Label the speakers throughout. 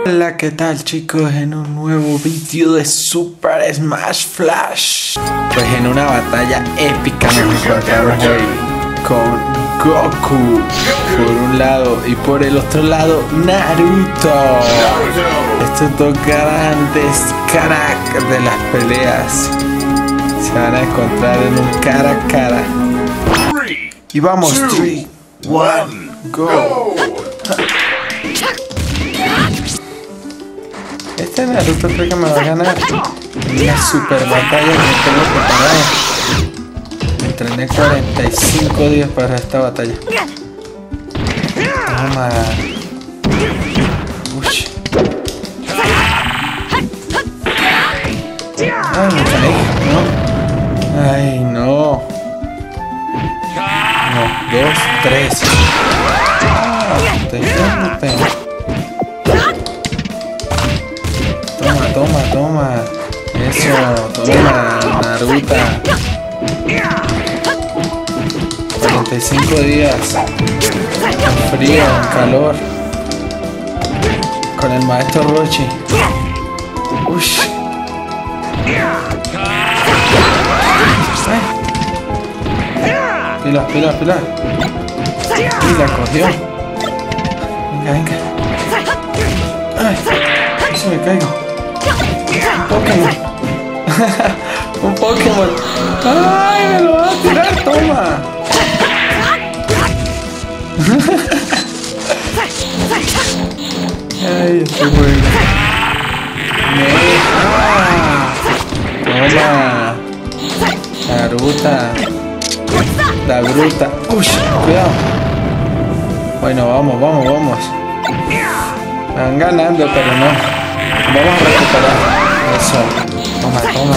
Speaker 1: Hola, ¿qué tal chicos? En un nuevo vídeo de Super Smash Flash. Pues en una batalla épica nos encontramos hoy con Goku por un lado y por el otro lado Naruto. Estos dos grandes cracks de las peleas se van a encontrar en un cara a cara. Y vamos, 3, 1, go. Este Naruto creo que me va a ganar. Una super batalla que me tengo preparada. Entrené 45 días para esta batalla. Toma. Ush. Ay, me caí, ¿no? Ay, no. No, 2, 3. Toma. Eso, toma, Naruto. 45 días. En frío, en calor. Con el maestro Roshi. Ush. Pila. Y la cogió. Venga. Ay, eso me caigo. Un Pokémon. Un Pokémon. Ay, me lo va a tirar, toma. Ay, estoy bueno. Toma. La bruta. Uy, cuidado. Bueno, vamos. Me van ganando, pero no. Vamos a recuperar. Eso. Toma.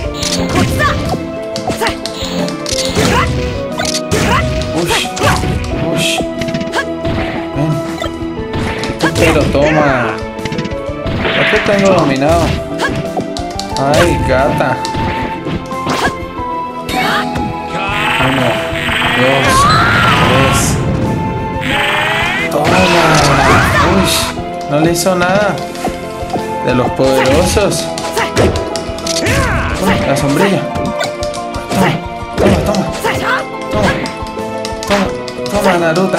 Speaker 1: Ush. Ven. Pero toma. Ya te tengo dominado. Ay, gata. 1, 2, 3. Toma. Uy. No le hizo nada. De los poderosos. La sombrilla. Toma, Naruto.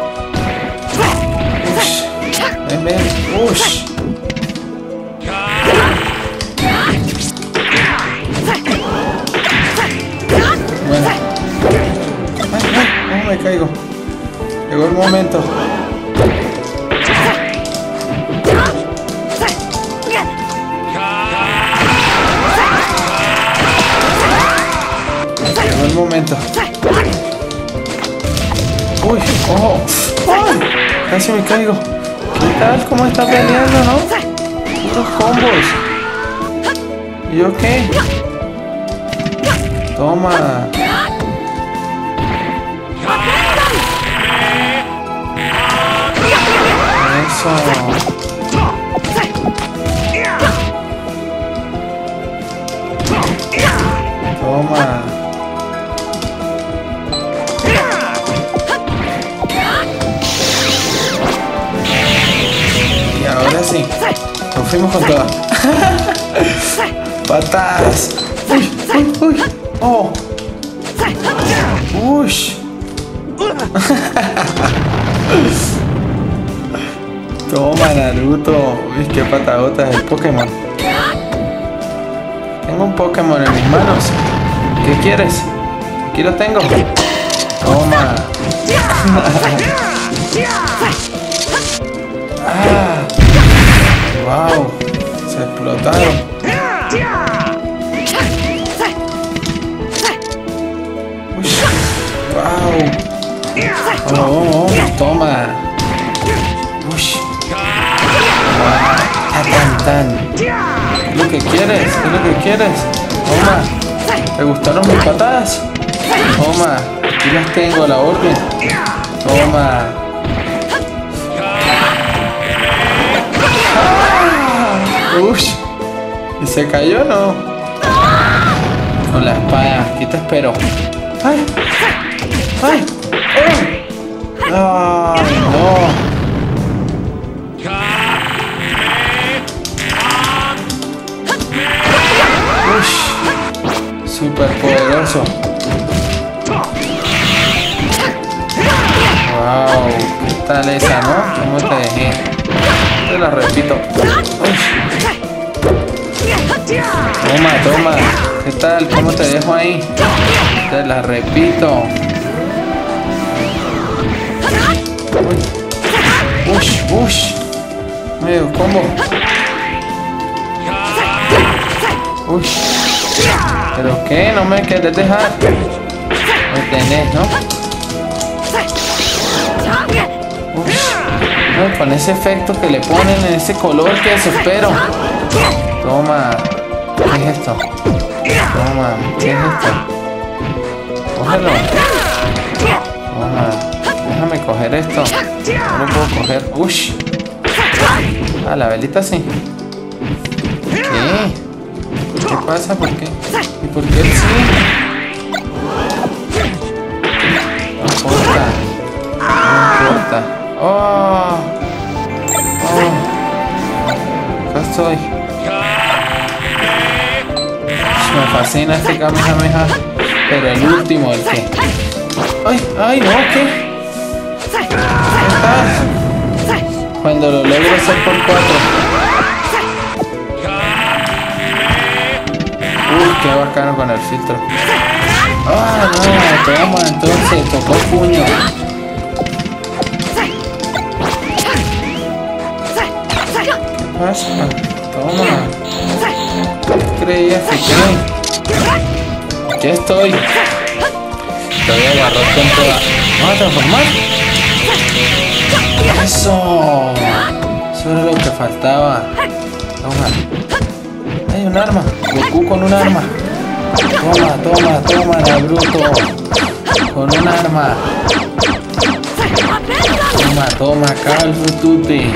Speaker 1: Ush. Ven. Ush. Bueno. Ay, me caigo. Llegó el momento. Uy, ojo. ¡Ay! Casi me caigo. ¿Qué tal? ¿Cómo está peleando, no? Puros combos. ¿Y yo qué? Toma. Eso. Toma. Ahora sí, nos fuimos con todas. Patas. Uy. Oh. Ush. Toma, Naruto. Uy, qué patadotas el Pokémon. Tengo un Pokémon en mis manos. ¿Qué quieres? Aquí lo tengo. Toma. Wow, se explotaron. Wow. Vamos, toma. Ush. Tan. ¿Qué es lo que quieres? Toma. ¿Te gustaron mis patadas? Toma. Aquí las tengo a la orden. Toma. Ush. ¿Y se cayó o no? Con la espada. Aquí te espero. ¡Ay! ¡Ay, no! súper poderoso. Wow, ¿qué tal esa, no? ¿Cómo te dejé? Te la repito. Uy. Toma, toma. ¿Qué tal? ¿Cómo te dejo ahí? Te la repito. Ush, ush. Medio combo. Ush. ¿Pero qué? ¿No me querés dejar? Me tenés, ¿no? Ush. No, con ese efecto que le ponen en ese color que desespero. Toma. ¿Qué es esto? Toma. ¿Qué es esto? Cógelo. Toma. Déjame coger esto. No lo puedo coger. Ush. Ah, la velita sí. ¿Qué? ¿Qué pasa? ¿Por qué? ¿Y por qué él sí? No importa. No importa. ¡Oh! ¡Oh! Acá estoy. Me fascina este Kamehameha. Pero el último, el que... ¡Ay! ¡Ay! No, ¿qué? ¿Qué pasa? Cuando lo logro hacer por 4. Uy, qué bacano con el filtro. Ah, no, toma, entonces, tocó puño. ¿Qué pasa? Toma. ¿Qué creías que qué? Aquí estoy. Te voy a agarrar con toda. ¿Vamos a transformar? ¡Eso! Eso era lo que faltaba. Toma. Hay un arma. Goku con un arma. Toma, toma, toma, Naruto. Con un arma. Toma, toma, Calfutute.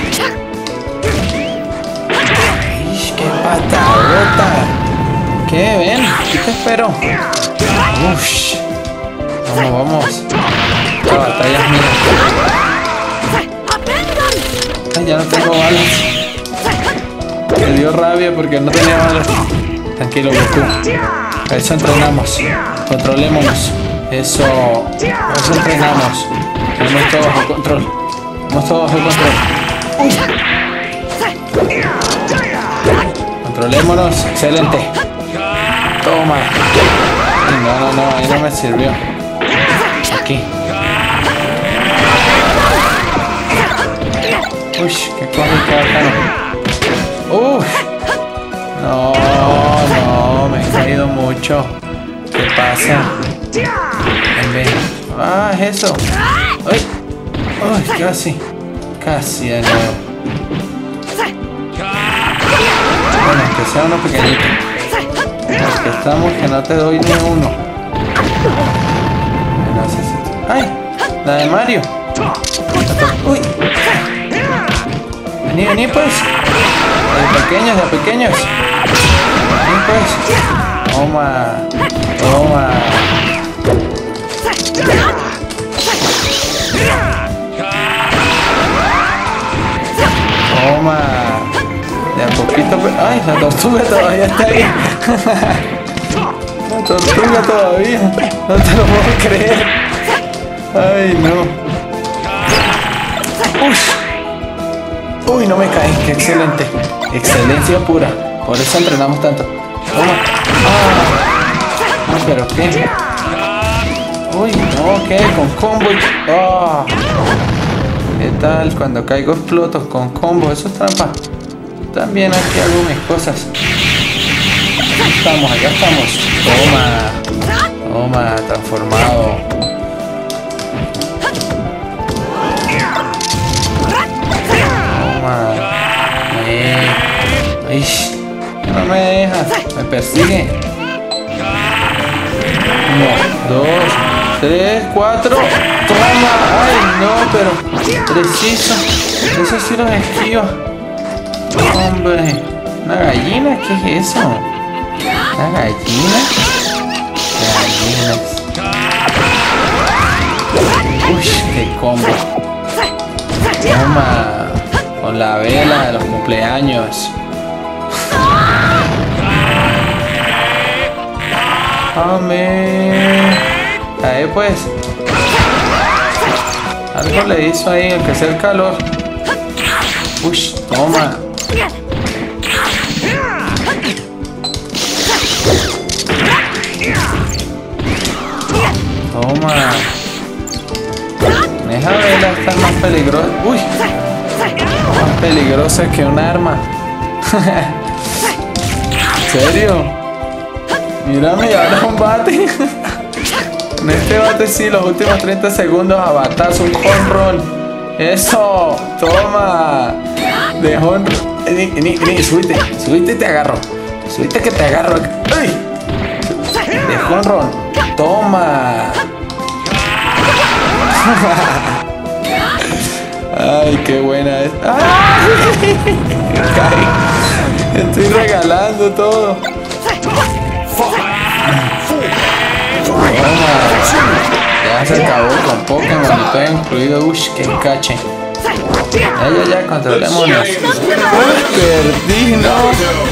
Speaker 1: ¡Qué patadota! ¿Qué? Ven, ¿qué te espero? Uff. Vamos, vamos. Esta batalla es mía. Ay, ya no tengo balas. Me dio rabia porque no tenía balas. Tranquilo, Goku. A eso entrenamos. Controlémonos. Eso. A eso entrenamos. Tenemos todo bajo control. Tenemos todo bajo control. Controlémonos. Excelente. Toma. Ay, no, ahí no me sirvió. Aquí. Uy, qué cosa, qué bacano. Uff. No, me he caído mucho. ¿Qué pasa? Ven. Ah, es eso. Ay, casi. Casi de nuevo. Bueno, que sea uno pequeñito. Porque estamos que no te doy ni uno. ¡Ay! La de Mario. ¡Uy! Vení pues. De pequeños. Vení pues. Toma. De a poquito pues. ¡Ay! La tortuga todavía está ahí. La tortuga todavía. No te lo puedo creer. Ay, no. Uy, no me caí. Qué excelente. Excelencia pura. Por eso entrenamos tanto. Toma. No, pero ¿qué? Uy, no, ¿qué? Con combo. ¿Qué tal? Cuando caigo exploto con combo. Eso es trampa. También aquí hago mis cosas. Allá estamos. Toma, transformado. Ay, no me deja, me persigue. 1, 2, 3, 4. Toma, ay no, pero preciso. Eso sí los esquiva. Hombre, ¿una gallina? ¿Qué es eso? ¿Una gallina? Gallinas. Uy, qué combo. Toma. Con la vela de los cumpleaños. Amén. Ahí pues. Algo le hizo ahí, aunque sea el calor. Uy, toma. Toma. Esa vela está más peligrosa. Uy. Más peligrosa que un arma. ¿En serio? Mírame, ahora un bate. En este bate sí, los últimos 30 segundos a batazo, un home run. Eso, toma. De home run. Súbete, súbete y te agarro. Súbete que te agarro. ¡Ay! De home run. Toma. Ay, qué buena es. ¡Ay! Estoy regalando todo. Ya se acabó con Pokémon y todo incluido. Uy, qué cache. Ya, controlémonos. Perdí, no.